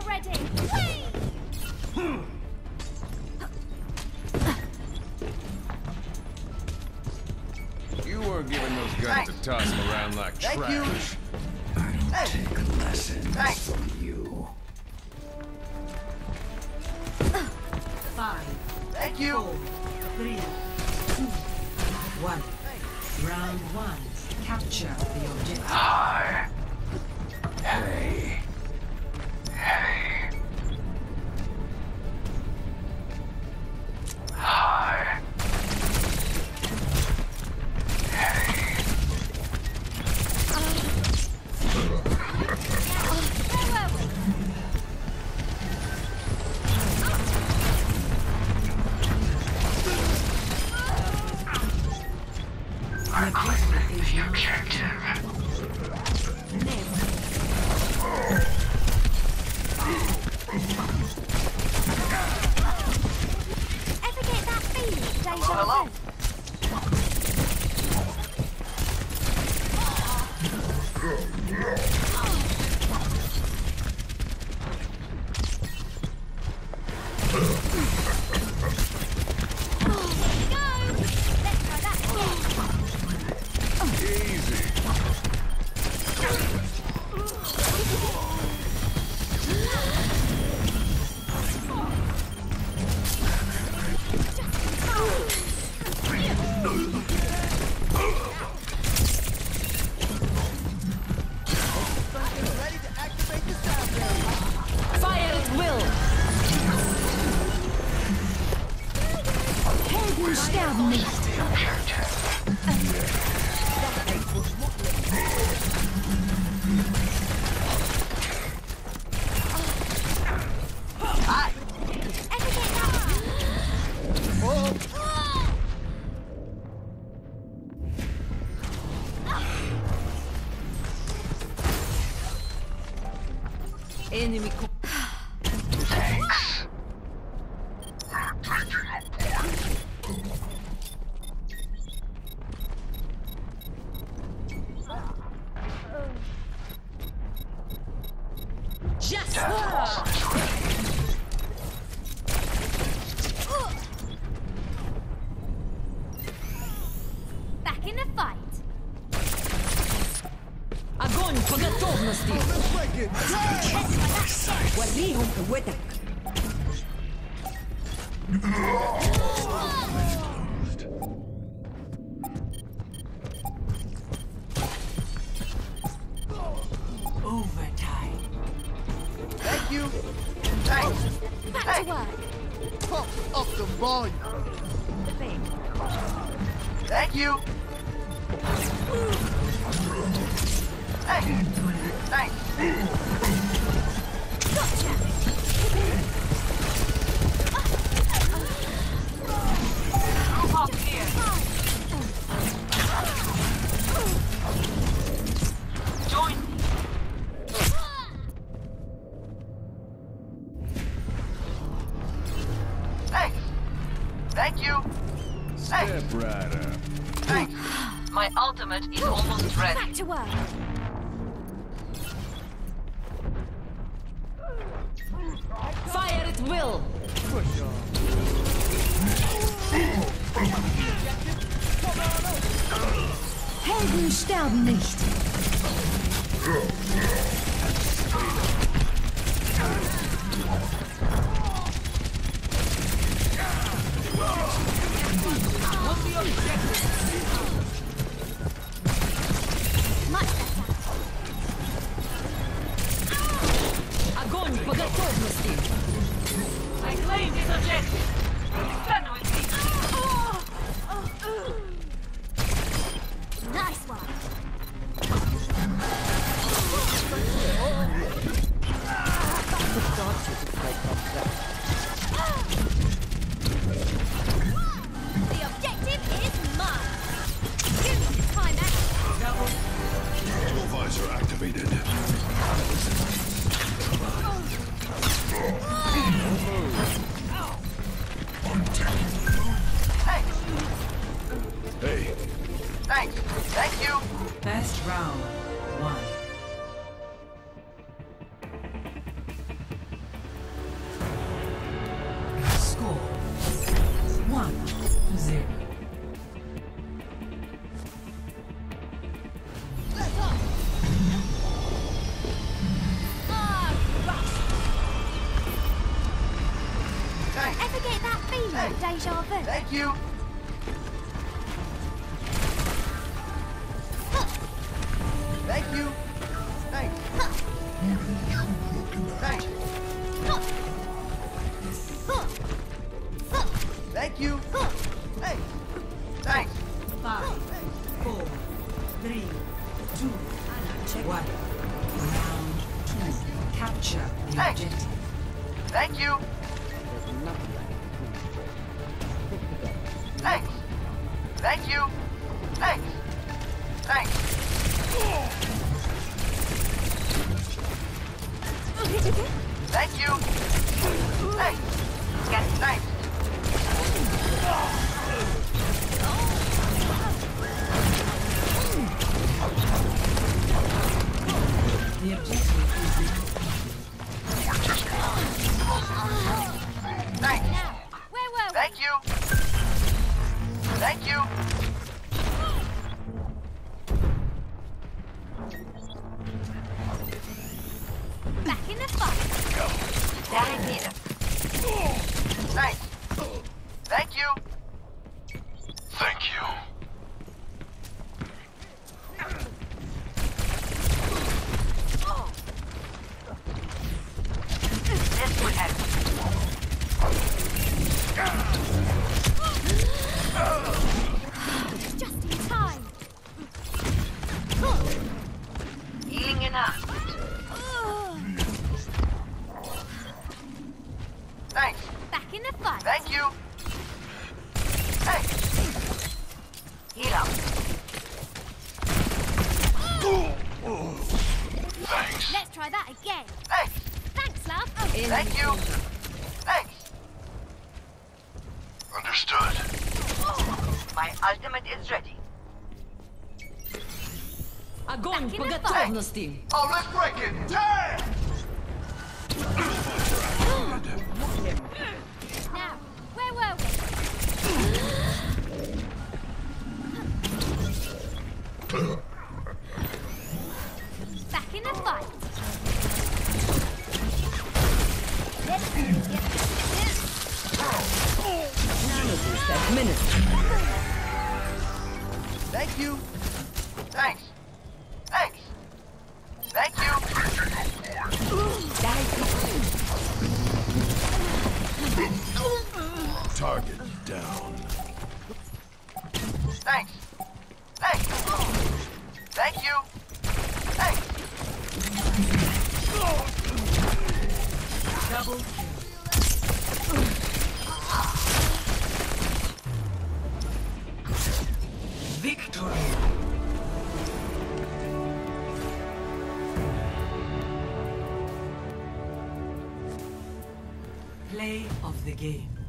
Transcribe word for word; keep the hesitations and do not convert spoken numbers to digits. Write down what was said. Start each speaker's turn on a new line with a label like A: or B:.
A: already! Whee!
B: You weren't giving those guns to toss them around like
C: Thank
B: trash.
C: you.
D: I don't
C: Hey.
D: take lessons
C: Thanks.
D: from you.
E: Five,
C: Thank you.
E: four, three, two, one. Round one. Capture the objective.
D: Hi. Hey. Hey. Hi. Hey.
A: Where were we?
D: I'm claiming the objective.
A: Ever get that feeling, deja
C: Hello?
A: vu? Go! Let's try that again.
B: Easy.
C: Ready to activate the sound barrier.
E: Fire at will.
A: Helden sterben nicht. Ever get that?
E: Enemy. co-
D: Thanks.
E: Just.
A: Back in the fight.
E: Огонь по готовности. وريهم قوتك. Overtime.
C: Thank you. Thanks.
A: Back to work.
C: Pump up the volume. Thank you. Hey. Thanks.
A: Gotcha!
C: Thanks. Thank you.
B: Step right up.
C: Thanks.
F: My ultimate is almost ready.
A: Back to work.
E: Fire at will.
C: Push on.
A: Helden sterben nicht. Much better.
E: Огонь по готовности.
F: I claim this objective. Stand with me.
A: Nice one. The objective is mine. Give me the time out.
D: Dual visor activated.
G: One to zero.
C: Thanks.
A: Ever get that feeling of deja vu?
C: Thank you. Thank you. Thanks. Thanks. Thank you. Hey. Thanks.
G: Five, four, three, two, one. Round two. Capture the
C: Hey.
G: objective.
C: Thank you. Thanks. Thank you. Thanks. Thanks. Thank you. Thanks. Get thanks.
G: The objective is
C: Thanks.
A: Now, where were we?
C: Thank you. Thank you.
A: Back in the fight.
C: Thanks. Thank you.
D: Thank you.
C: This would help.
A: Just in time.
C: Healing enough. Thanks.
A: Back in the fight.
C: Thank you. Hey. Heal up.
D: Thanks.
A: Let's try that again.
C: Thanks.
A: Thanks, love.
C: Thank you. Thanks.
D: Understood.
C: My ultimate is ready.
E: Огонь
A: Back
E: по
A: in the
E: готовности.
C: Oh, let's break it. Damn!
A: Now, where were we? Back in the fight. Let's get
E: Nanoboost administered.
C: Thank you. Thanks. Thanks. Thank you.
D: Target down.
C: Thanks. Thanks. Thank you. Thanks.
G: double victory. Play of the game.